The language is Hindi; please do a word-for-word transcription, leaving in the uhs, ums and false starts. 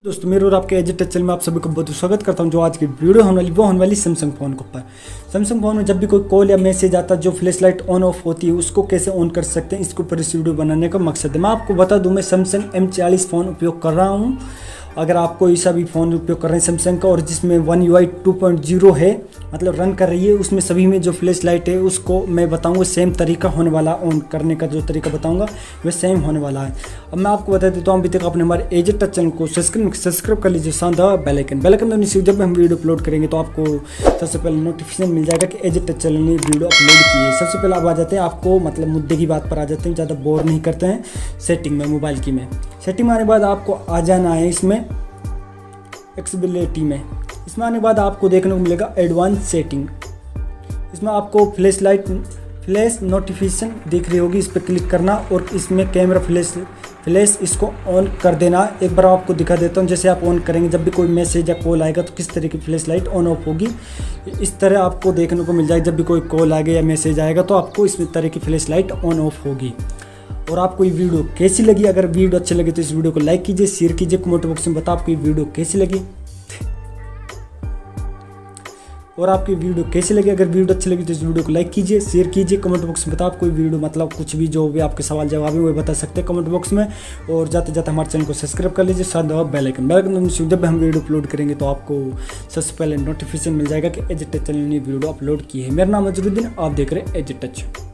दोस्तों मेरे और आपके एज टच चैनल में आप सभी को बहुत स्वागत करता हूं। जो आज की वीडियो होने वाली वो होने वाली सैमसंग फ़ोन के ऊपर। सैमसंग फ़ोन में जब भी कोई कॉल या मैसेज आता है जो फ्लैश लाइट ऑन ऑफ होती है उसको कैसे ऑन कर सकते हैं, इसके ऊपर इस वीडियो बनाने का मकसद है। मैं आपको बता दूं, मैं सैमसंग एम चालीस फ़ोन उपयोग कर रहा हूँ। अगर आपको ऐसा भी फ़ोन उपयोग कर रहे हैं सैमसंग का और जिसमें One U I two point zero है, मतलब रन कर रही है, उसमें सभी में जो फ्लैश लाइट है उसको मैं बताऊंगा सेम तरीका होने वाला। ऑन करने का जो तरीका बताऊंगा वह सेम होने वाला है। अब मैं आपको बता देता हूँ, अभी तक आपने हमारे एज टच चैनल को सब्सक्राइब सब्सक्राइब कर लीजिए, साथ बेल आइकन बेल आइकन तो जब हम वीडियो अपलोड करेंगे तो आपको सबसे पहले नोटिफिकेशन मिल जाएगा कि एज टच चैनल ने वीडियो अपलोड की है। सबसे पहले आप आ जाते हैं, आपको मतलब मुद्दे की बात पर आ जाते हैं, ज़्यादा बोर नहीं करते हैं। सेटिंग में, मोबाइल की में सेटिंग में आने के बाद आपको आ जाना है इसमें एक्सेसिबिलिटी में। इसमें आने के बाद आपको देखने को मिलेगा एडवांस सेटिंग। इसमें आपको फ्लैश लाइट फ्लैश नोटिफिकेशन दिख रही होगी, इस पर क्लिक करना और इसमें कैमरा फ्लैश फ्लैश इसको ऑन कर देना। एक बार आपको दिखा देता हूँ, जैसे आप ऑन करेंगे जब भी कोई मैसेज या कॉल आएगा तो किस तरह की फ्लैश लाइट ऑन ऑफ होगी, इस तरह आपको देखने को मिल जाएगा। जब भी कोई कॉल आएगा या मैसेज आएगा तो आपको इस तरह की फ्लैश लाइट ऑन ऑफ होगी। और आपको ये वीडियो कैसी लगी? अगर वीडियो अच्छी लगी तो इस वीडियो को लाइक कीजिए, शेयर कीजिए, कमेंट बॉक्स में बताओ आपको ये वीडियो कैसी लगी। और आपकी वीडियो कैसी लगी? अगर वीडियो अच्छी लगी तो इस वीडियो को लाइक कीजिए, शेयर कीजिए, कमेंट बॉक्स में बताओ आपको वीडियो मतलब कुछ भी जो भी आपके सवाल जवाब है वो बता सकते हैं कमेंट बॉक्स में। और जाते जाते हमारे चैनल को सब्सक्राइब कर लीजिए, साथ दबाओ बेल आइकन बेल आइकन जब हम वीडियो अपलोड करेंगे तो आपको सबसे पहले नोटिफिकेशन मिल जाएगा कि एज टच चैनल ने वीडियो अपलोड की है। मेरा नाम अजरुद्दीन, आप देख रहे हैं एज टच।